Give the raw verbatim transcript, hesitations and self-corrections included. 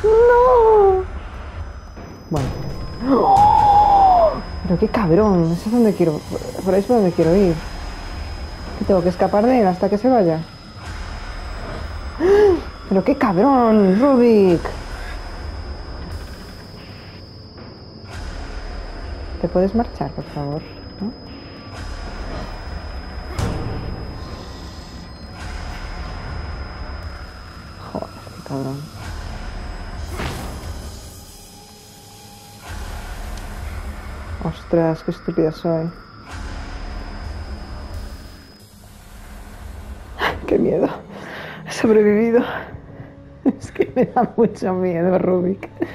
¡No! Bueno. ¡Oh! Pero qué cabrón. Eso es donde quiero... Por ahí es por donde quiero ir. ¿Qué tengo que escapar de él hasta que se vaya? Pero qué cabrón, Rubik. ¿Te puedes marchar, por favor? ¿No? Joder, qué cabrón. Ostras, qué estúpida soy. Qué miedo. He sobrevivido. Es que me da mucho miedo, Rubik.